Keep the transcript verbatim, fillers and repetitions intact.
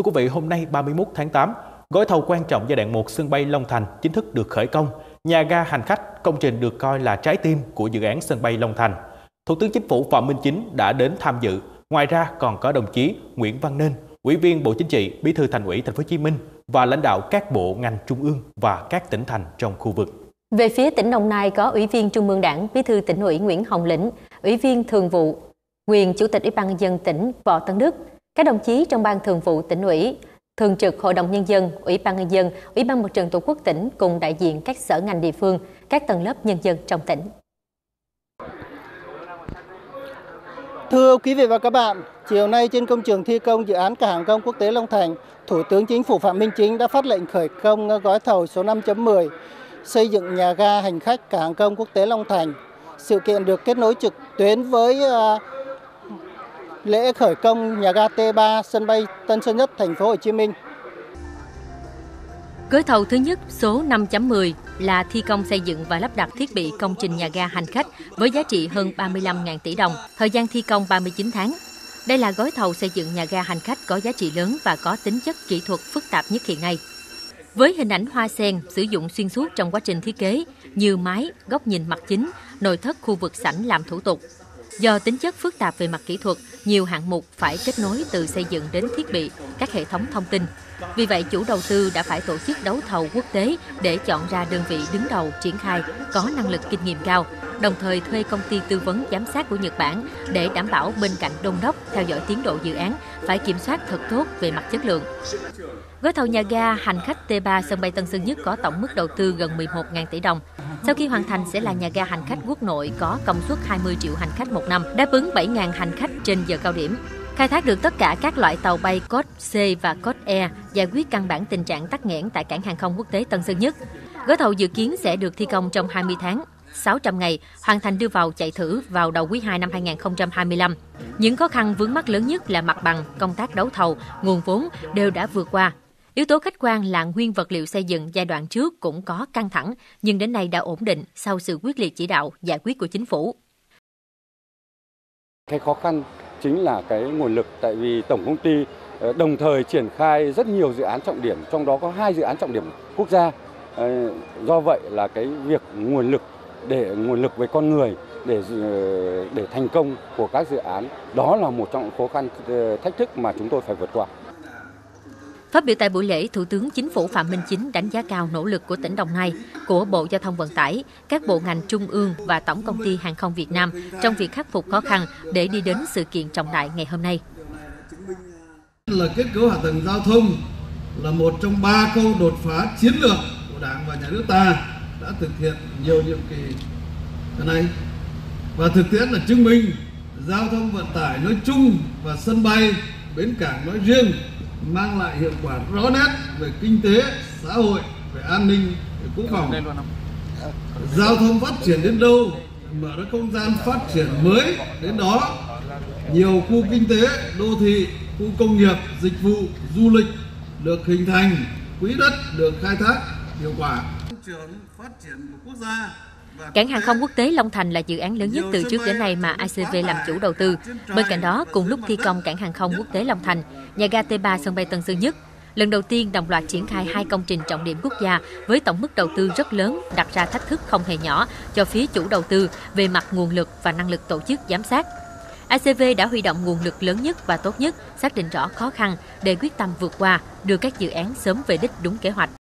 Thưa quý vị, hôm nay ba mươi mốt tháng tám, gói thầu quan trọng giai đoạn một sân bay Long Thành chính thức được khởi công. Nhà ga hành khách, công trình được coi là trái tim của dự án sân bay Long Thành. Thủ tướng Chính phủ Phạm Minh Chính đã đến tham dự. Ngoài ra còn có đồng chí Nguyễn Văn Nên, Ủy viên Bộ Chính trị, Bí thư Thành ủy Thành phố Hồ Chí Minh và lãnh đạo các bộ ngành trung ương và các tỉnh thành trong khu vực. Về phía tỉnh Đồng Nai có Ủy viên Trung ương Đảng, Bí thư Tỉnh ủy Nguyễn Hồng Lĩnh, Ủy viên Thường vụ, nguyên Chủ tịch Ủy ban nhân dân tỉnh Võ Tấn Đức, các đồng chí trong Ban Thường vụ Tỉnh ủy, Thường trực Hội đồng Nhân dân, Ủy ban Nhân dân, Ủy ban Mặt trận Tổ quốc tỉnh cùng đại diện các sở ngành địa phương, các tầng lớp nhân dân trong tỉnh. Thưa quý vị và các bạn, chiều nay trên công trường thi công dự án cảng hàng không quốc tế Long Thành, Thủ tướng Chính phủ Phạm Minh Chính đã phát lệnh khởi công gói thầu số năm chấm mười xây dựng nhà ga hành khách cảng hàng không quốc tế Long Thành. Sự kiện được kết nối trực tuyến với uh, lễ khởi công nhà ga T ba sân bay Tân Sơn Nhất, Thành phố Hồ Chí Minh. Gói thầu thứ nhất số năm chấm mười là thi công xây dựng và lắp đặt thiết bị công trình nhà ga hành khách với giá trị hơn ba mươi lăm nghìn tỷ đồng, thời gian thi công ba mươi chín tháng. Đây là gói thầu xây dựng nhà ga hành khách có giá trị lớn và có tính chất kỹ thuật phức tạp nhất hiện nay. Với hình ảnh hoa sen sử dụng xuyên suốt trong quá trình thiết kế như mái, góc nhìn mặt chính, nội thất khu vực sảnh làm thủ tục. Do tính chất phức tạp về mặt kỹ thuật, nhiều hạng mục phải kết nối từ xây dựng đến thiết bị, các hệ thống thông tin. Vì vậy, chủ đầu tư đã phải tổ chức đấu thầu quốc tế để chọn ra đơn vị đứng đầu triển khai, có năng lực kinh nghiệm cao, đồng thời thuê công ty tư vấn giám sát của Nhật Bản để đảm bảo bên cạnh đôn đốc theo dõi tiến độ dự án, phải kiểm soát thật tốt về mặt chất lượng. Gói thầu nhà ga hành khách T ba sân bay Tân Sơn Nhất có tổng mức đầu tư gần mười một nghìn tỷ đồng. Sau khi hoàn thành sẽ là nhà ga hành khách quốc nội có công suất hai mươi triệu hành khách một năm, đáp ứng bảy nghìn hành khách trên giờ cao điểm. Khai thác được tất cả các loại tàu bay Code C và Code E, giải quyết căn bản tình trạng tắc nghẽn tại cảng hàng không quốc tế Tân Sơn Nhất. Gói thầu dự kiến sẽ được thi công trong hai mươi tháng, sáu trăm ngày, hoàn thành đưa vào chạy thử vào đầu quý hai năm hai nghìn không trăm hai mươi lăm. Những khó khăn vướng mắc lớn nhất là mặt bằng, công tác đấu thầu, nguồn vốn đều đã vượt qua. Yếu tố khách quan là nguyên vật liệu xây dựng giai đoạn trước cũng có căng thẳng, nhưng đến nay đã ổn định sau sự quyết liệt chỉ đạo, giải quyết của chính phủ. Cái khó khăn chính là cái nguồn lực, tại vì tổng công ty đồng thời triển khai rất nhiều dự án trọng điểm, trong đó có hai dự án trọng điểm quốc gia. Do vậy là cái việc nguồn lực để nguồn lực về con người để để thành công của các dự án, đó là một trong những khó khăn thách thức mà chúng tôi phải vượt qua. Phát biểu tại buổi lễ, Thủ tướng Chính phủ Phạm Minh Chính đánh giá cao nỗ lực của tỉnh Đồng Nai, của Bộ Giao thông Vận tải, các bộ ngành trung ương và Tổng công ty Hàng không Việt Nam trong việc khắc phục khó khăn để đi đến sự kiện trọng đại ngày hôm nay. Là kết cấu hạ tầng giao thông là một trong ba khâu đột phá chiến lược của Đảng và Nhà nước ta đã thực hiện nhiều nhiệm kỳ này, và thực tiễn là chứng minh giao thông vận tải nói chung và sân bay, bến cảng nói riêng mang lại hiệu quả rõ nét về kinh tế, xã hội, về an ninh, về quốc phòng. Giao thông phát triển đến đâu, mở ra không gian phát triển mới đến đó. Nhiều khu kinh tế, đô thị, khu công nghiệp, dịch vụ, du lịch được hình thành, quỹ đất được khai thác hiệu quả. Phát triển của quốc gia. Cảng hàng không quốc tế Long Thành là dự án lớn nhất từ trước đến nay mà a xê vê làm chủ đầu tư. Bên cạnh đó, cùng lúc thi công cảng hàng không quốc tế Long Thành, nhà ga T ba sân bay Tân Sơn Nhất, lần đầu tiên đồng loạt triển khai hai công trình trọng điểm quốc gia với tổng mức đầu tư rất lớn, đặt ra thách thức không hề nhỏ cho phía chủ đầu tư về mặt nguồn lực và năng lực tổ chức giám sát. a xê vê đã huy động nguồn lực lớn nhất và tốt nhất, xác định rõ khó khăn để quyết tâm vượt qua, đưa các dự án sớm về đích đúng kế hoạch.